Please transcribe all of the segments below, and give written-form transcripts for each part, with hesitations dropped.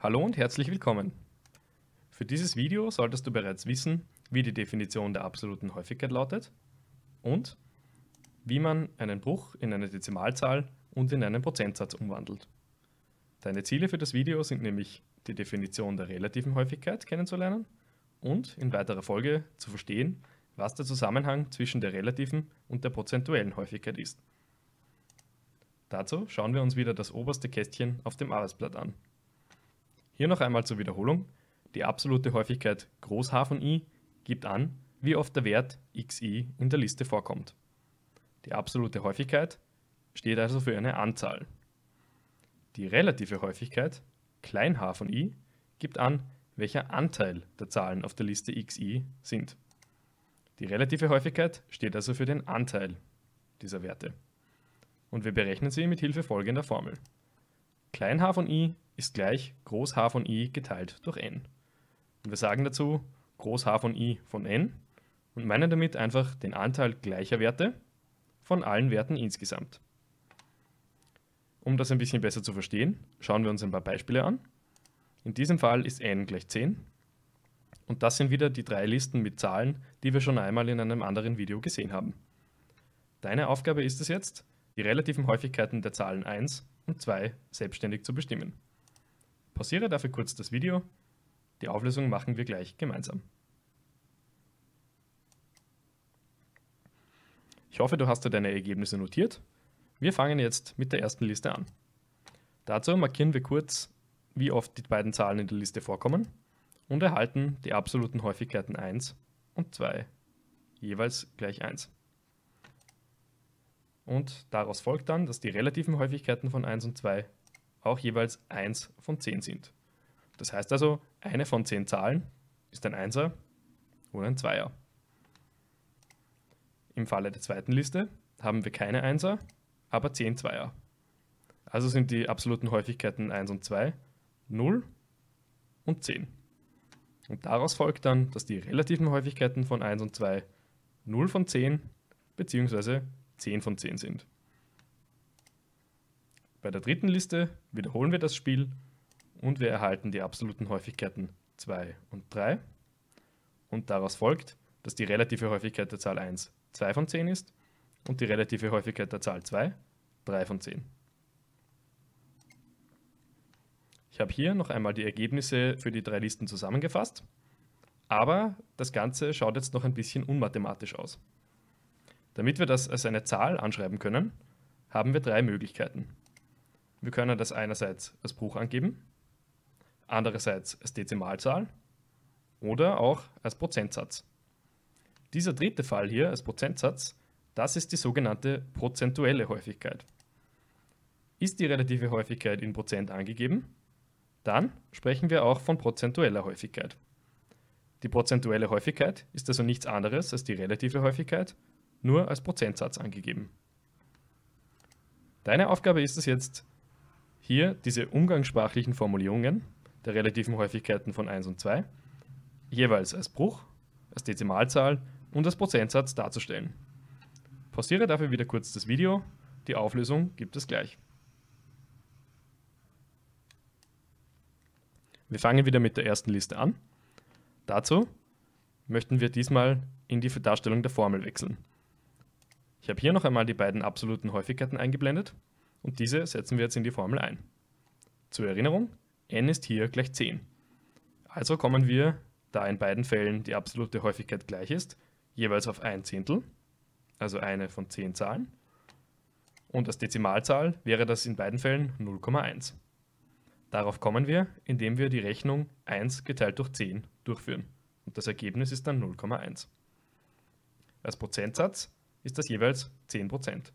Hallo und herzlich willkommen. Für dieses Video solltest du bereits wissen, wie die Definition der absoluten Häufigkeit lautet und wie man einen Bruch in eine Dezimalzahl und in einen Prozentsatz umwandelt. Deine Ziele für das Video sind nämlich, die Definition der relativen Häufigkeit kennenzulernen und in weiterer Folge zu verstehen, was der Zusammenhang zwischen der relativen und der prozentuellen Häufigkeit ist. Dazu schauen wir uns wieder das oberste Kästchen auf dem Arbeitsblatt an. Hier noch einmal zur Wiederholung: Die absolute Häufigkeit H von i gibt an, wie oft der Wert xi in der Liste vorkommt. Die absolute Häufigkeit steht also für eine Anzahl. Die relative Häufigkeit h von i gibt an, welcher Anteil der Zahlen auf der Liste xi sind. Die relative Häufigkeit steht also für den Anteil dieser Werte. Und wir berechnen sie mit Hilfe folgender Formel. h von i ist gleich H von i geteilt durch n. Und wir sagen dazu H von i von n und meinen damit einfach den Anteil gleicher Werte von allen Werten insgesamt. Um das ein bisschen besser zu verstehen, schauen wir uns ein paar Beispiele an. In diesem Fall ist n gleich 10 und das sind wieder die drei Listen mit Zahlen, die wir schon einmal in einem anderen Video gesehen haben. Deine Aufgabe ist es jetzt, die relativen Häufigkeiten der Zahlen 1 und 2 selbstständig zu bestimmen. Pausiere dafür kurz das Video, die Auflösung machen wir gleich gemeinsam. Ich hoffe, du hast dir deine Ergebnisse notiert. Wir fangen jetzt mit der ersten Liste an. Dazu markieren wir kurz, wie oft die beiden Zahlen in der Liste vorkommen und erhalten die absoluten Häufigkeiten 1 und 2 jeweils gleich 1. Und daraus folgt dann, dass die relativen Häufigkeiten von 1 und 2 auch jeweils 1 von 10 sind. Das heißt also, eine von 10 Zahlen ist ein 1er oder ein 2er. Im Falle der zweiten Liste haben wir keine 1er, aber 10 2er. Also sind die absoluten Häufigkeiten 1 und 2 0 und 10. Und daraus folgt dann, dass die relativen Häufigkeiten von 1 und 2 0 von 10 bzw. 10 von 10 sind. Bei der dritten Liste wiederholen wir das Spiel und wir erhalten die absoluten Häufigkeiten 2 und 3. Und daraus folgt, dass die relative Häufigkeit der Zahl 1 2 von 10 ist und die relative Häufigkeit der Zahl 2 3 von 10. Ich habe hier noch einmal die Ergebnisse für die drei Listen zusammengefasst, aber das Ganze schaut jetzt noch ein bisschen unmathematisch aus. Damit wir das als eine Zahl anschreiben können, haben wir drei Möglichkeiten. Wir können das einerseits als Bruch angeben, andererseits als Dezimalzahl oder auch als Prozentsatz. Dieser dritte Fall hier als Prozentsatz, das ist die sogenannte prozentuelle Häufigkeit. Ist die relative Häufigkeit in Prozent angegeben, dann sprechen wir auch von prozentueller Häufigkeit. Die prozentuelle Häufigkeit ist also nichts anderes als die relative Häufigkeit, nur als Prozentsatz angegeben. Deine Aufgabe ist es jetzt, hier diese umgangssprachlichen Formulierungen der relativen Häufigkeiten von 1 und 2 jeweils als Bruch, als Dezimalzahl und als Prozentsatz darzustellen. Pausiere dafür wieder kurz das Video, die Auflösung gibt es gleich. Wir fangen wieder mit der ersten Liste an. Dazu möchten wir diesmal in die Darstellung der Formel wechseln. Ich habe hier noch einmal die beiden absoluten Häufigkeiten eingeblendet und diese setzen wir jetzt in die Formel ein. Zur Erinnerung, n ist hier gleich 10. Also kommen wir, da in beiden Fällen die absolute Häufigkeit gleich ist, jeweils auf 1/10, also eine von 10 Zahlen. Und als Dezimalzahl wäre das in beiden Fällen 0,1. Darauf kommen wir, indem wir die Rechnung 1 geteilt durch 10 durchführen. Und das Ergebnis ist dann 0,1. Als Prozentsatz ist das jeweils 10%.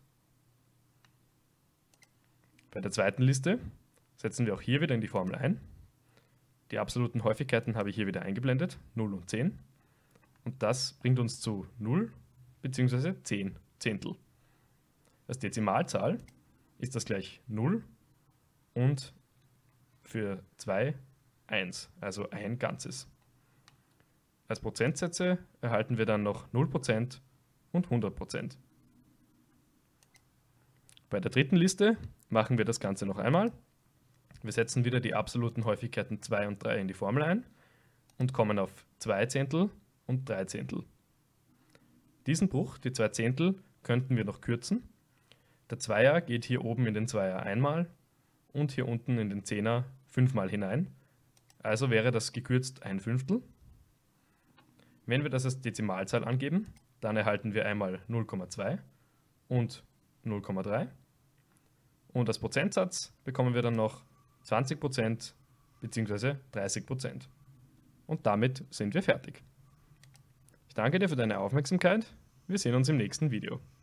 Bei der zweiten Liste setzen wir auch hier wieder in die Formel ein. Die absoluten Häufigkeiten habe ich hier wieder eingeblendet, 0 und 10. Und das bringt uns zu 0 bzw. 10 Zehntel. Als Dezimalzahl ist das gleich 0 und für 2 1, also ein Ganzes. Als Prozentsätze erhalten wir dann noch 0% und 100%. Bei der dritten Liste machen wir das Ganze noch einmal Wir setzen wieder die absoluten Häufigkeiten 2 und 3 in die Formel ein und kommen auf 2 Zehntel und 3 Zehntel. Diesen Bruch, die 2 Zehntel, könnten wir noch kürzen. Der Zweier geht hier oben in den Zweier einmal und hier unten in den Zehner 5-mal hinein. Also wäre das gekürzt 1/5. Wenn wir das als Dezimalzahl angeben, dann erhalten wir einmal 0,2 und 0,3. Und als Prozentsatz bekommen wir dann noch 20% bzw. 30%. Und damit sind wir fertig. Ich danke dir für deine Aufmerksamkeit. Wir sehen uns im nächsten Video.